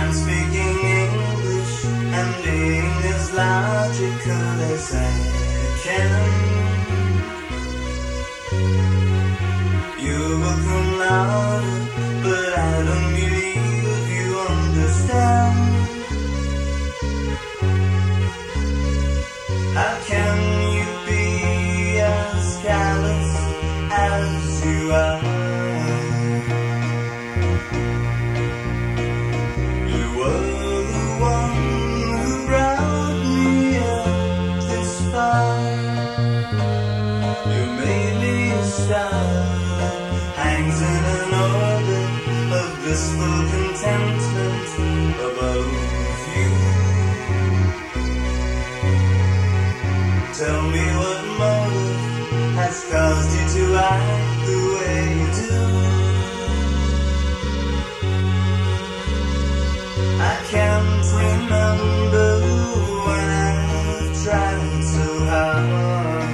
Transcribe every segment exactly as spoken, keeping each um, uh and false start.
I'm speaking English and being as logical as I can. You will come louder, but I don't believe you understand. How can you be as callous as you are? You were the one who brought me up this far. You made me a star that hangs in an orbit of blissful contentment above you. Tell me what motive has caused you to act the way you do. I can't remember when I've tried so hard.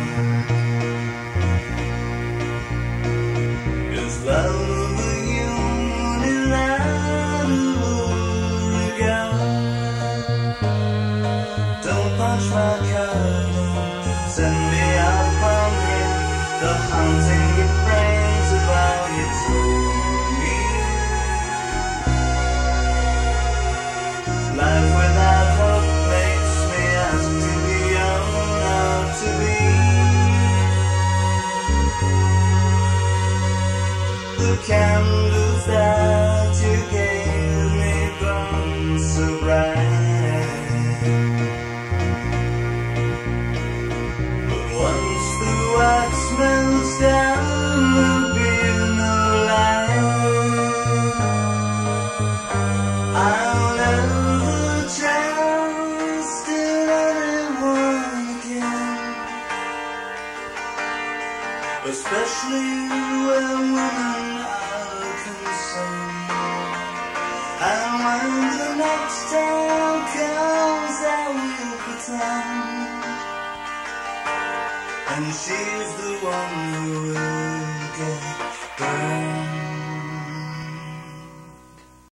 'Cause love a unilateral regard. Don't punch my card. Send me out pondering the haunting refrains of how you told me. Life without hope makes me ask to be young, not to be. The candles that you gave me burn so bright. Once the wax melts down, there'll be no light. I'll never trust in anyone again, especially when women are concerned. And when the next time comes, I will pretend. And she's the one who will get